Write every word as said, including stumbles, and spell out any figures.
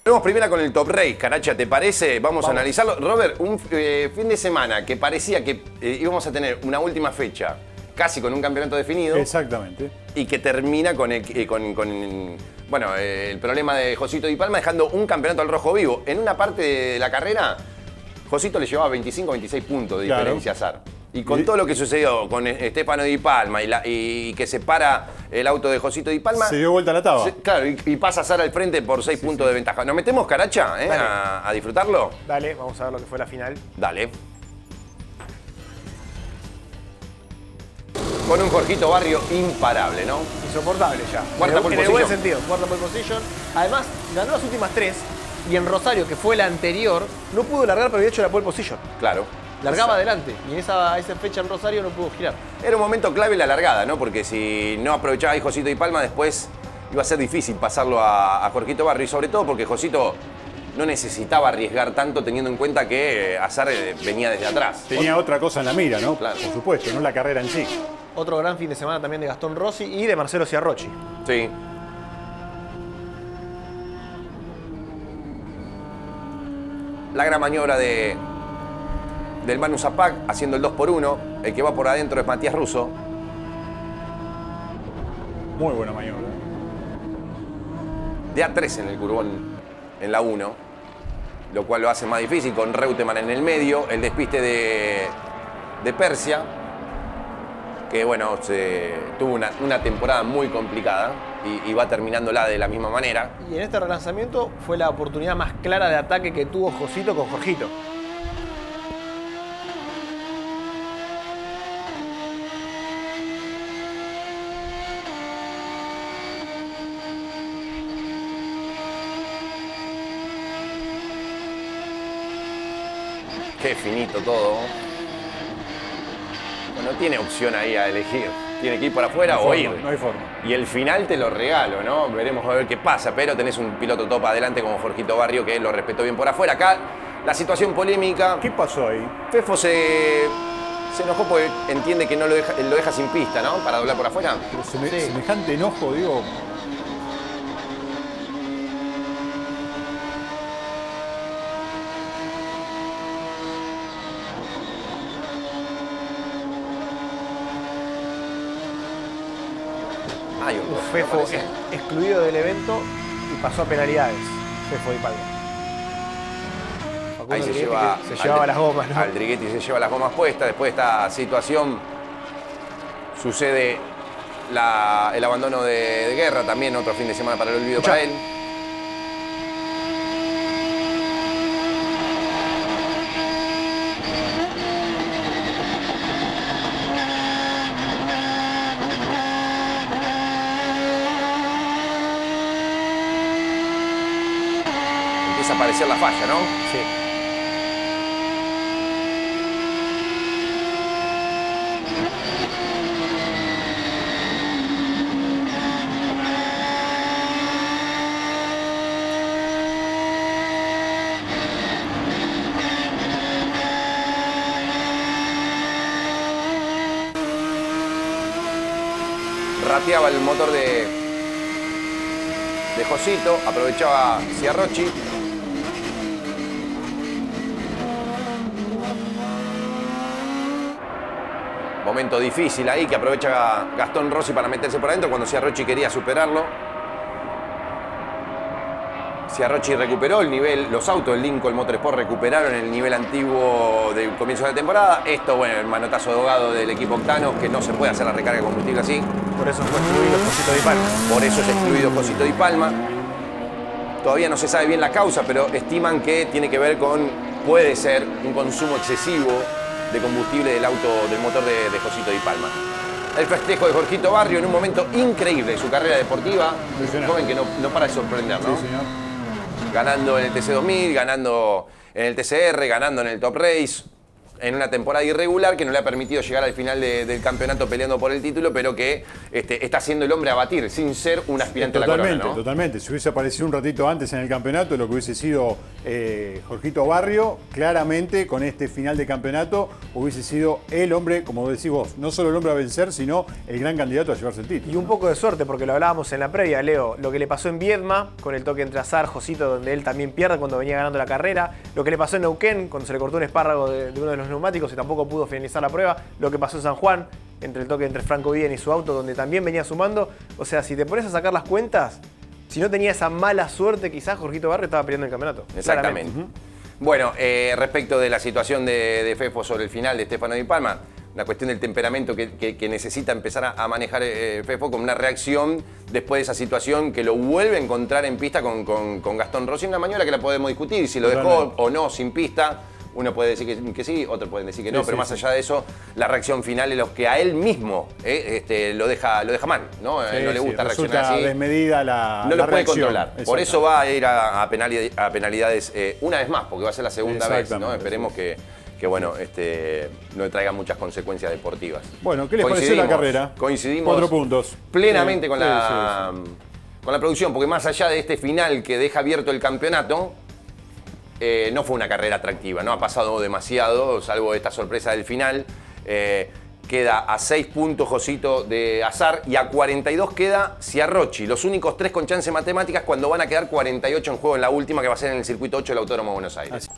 Vamos primero con el Top Race, Caracha, ¿te parece? Vamos, Vamos. a analizarlo. Robert, un eh, fin de semana que parecía que eh, íbamos a tener una última fecha casi con un campeonato definido. Exactamente. Y que termina con el, eh, con, con, bueno, eh, el problema de Josito Di Palma dejando un campeonato al rojo vivo. En una parte de la carrera, Josito le llevaba veinticinco o veintiséis puntos de claro. diferencia a Sar. Y con todo lo que sucedió con Stefano Di Palma y, la, y que se para el auto de Josito Di Palma... Se dio vuelta la taba. Se, claro, y, y pasa Sar al frente por seis sí, puntos sí. de ventaja. ¿Nos metemos, Caracha, eh, a, a disfrutarlo? Dale, vamos a ver lo que fue la final. Dale. Con un Jorgito Barrio imparable, ¿no? Insoportable ya. Cuarta en, en el buen sentido, cuarta pole position. Además, ganó las últimas tres y en Rosario, que fue la anterior, no pudo largar, pero había hecho la pole position. Claro. Largaba adelante y en esa, esa fecha en Rosario no pudo girar. Era un momento clave la largada, ¿no? Porque si no aprovechaba ahí Josito Di Palma, después iba a ser difícil pasarlo a, a Jorgito Barrio. Y sobre todo porque Josito no necesitaba arriesgar tanto teniendo en cuenta que Azar venía desde atrás. Tenía otra cosa en la mira, ¿no? Claro. Por supuesto, no la carrera en sí. Otro gran fin de semana también de Gastón Rossi y de Marcelo Ciarrocchi. Sí. La gran maniobra de... del Manu Zapac, haciendo el dos por uno. El que va por adentro es Matías Russo. Muy buena maniobra. De A tres en el curbón, en la uno. Lo cual lo hace más difícil, con Reutemann en el medio. El despiste de, de Persia, que bueno, se, tuvo una, una temporada muy complicada y, y va terminándola de la misma manera. Y en este relanzamiento fue la oportunidad más clara de ataque que tuvo Josito con Jorgito. Qué finito todo. No tiene opción ahí a elegir. Tiene que ir por afuera no o forma, ir. No hay forma. Y el final te lo regalo, ¿no? Veremos a ver qué pasa. Pero tenés un piloto top adelante como Jorgito Barrio que lo respetó bien por afuera. Acá la situación polémica. ¿Qué pasó ahí? Fefo se, se enojó porque entiende que no lo deja, lo deja sin pista, ¿no? Para doblar por afuera. Pero seme, sí. semejante enojo, digo... Hay un Fefo es, excluido del evento y pasó a penalidades. Fefo Di Palma. Ahí se, lleva, se llevaba al, las gomas, ¿no? Aldriguetti se lleva las gomas puestas. Después de esta situación sucede la, el abandono de, de Guerra. También otro fin de semana para el olvido. Escuchá. Para él. Empieza a aparecer la falla, ¿no? Sí. Rateaba el motor de, de Josito, aprovechaba Ciarrocchi. Momento difícil ahí que aprovecha Gastón Rossi para meterse por adentro cuando Ciarrocchi quería superarlo. Ciarrocchi recuperó el nivel, los autos del Lincoln Motorsport recuperaron el nivel antiguo del comienzo de la temporada. Esto, bueno, el manotazo de ahogado del equipo Octano, que no se puede hacer la recarga de combustible así. Por eso fue excluido Josito Di Palma. Por eso es excluido Josito Di Palma. Todavía no se sabe bien la causa, pero estiman que tiene que ver con, puede ser, un consumo excesivo de combustible del auto, del motor de, de Josito Di Palma. El festejo de Jorgito Barrio en un momento increíble de su carrera deportiva. Un joven que no, no para de sorprender, ¿no? Sí, señor. Ganando en el T C dos mil, ganando en el T C R, ganando en el Top Race. en una temporada irregular que no le ha permitido llegar al final de, del campeonato peleando por el título, pero que este, está siendo el hombre a batir sin ser un aspirante totalmente, a la corona, ¿no? Totalmente, si hubiese aparecido un ratito antes en el campeonato, lo que hubiese sido eh, Jorgito Barrio, claramente con este final de campeonato hubiese sido el hombre, como decís vos, no solo el hombre a vencer, sino el gran candidato a llevarse el título. Y un poco de suerte, porque lo hablábamos en la previa, Leo, lo que le pasó en Viedma, con el toque entre Azar, Josito, donde él también pierde cuando venía ganando la carrera, lo que le pasó en Neuquén, cuando se le cortó un espárrago de, de uno de los neumáticos y tampoco pudo finalizar la prueba, lo que pasó en San Juan, entre el toque entre Franco Bien y su auto, donde también venía sumando. O sea, si te pones a sacar las cuentas, si no tenía esa mala suerte, quizás Jorgito Barrio estaba perdiendo el campeonato. Exactamente. Uh-huh. Bueno, eh, respecto de la situación de, de Fefo sobre el final de Stefano Di Palma, la cuestión del temperamento que, que, que necesita empezar a, a manejar eh, Fefo con una reacción después de esa situación que lo vuelve a encontrar en pista con, con, con Gastón Rossi, una maniobra que la podemos discutir, si lo dejó o no sin pista. Uno puede decir que, que sí, otros pueden decir que no, sí, pero sí, más sí. allá de eso, la reacción final es lo que a él mismo eh, este, lo, deja, lo deja mal, ¿no? Sí, no le gusta sí, reaccionar así. Desmedida la No la lo puede controlar. Por eso va a ir a, a, penalidades, a penalidades eh, una vez más, porque va a ser la segunda vez, ¿no? Esperemos sí. que, que bueno, este, no le traiga muchas consecuencias deportivas. Bueno, ¿qué les pareció la carrera? Coincidimos Cuatro puntos. plenamente sí, con, sí, la, sí, sí. con la producción, porque más allá de este final que deja abierto el campeonato, Eh, no fue una carrera atractiva, no ha pasado demasiado, salvo esta sorpresa del final. Eh, queda a seis puntos Josito de Azar y a cuarenta y dos queda Ciarrochi. Los únicos tres con chance matemáticas cuando van a quedar cuarenta y ocho en juego en la última, que va a ser en el circuito ocho del Autódromo de Buenos Aires. Así.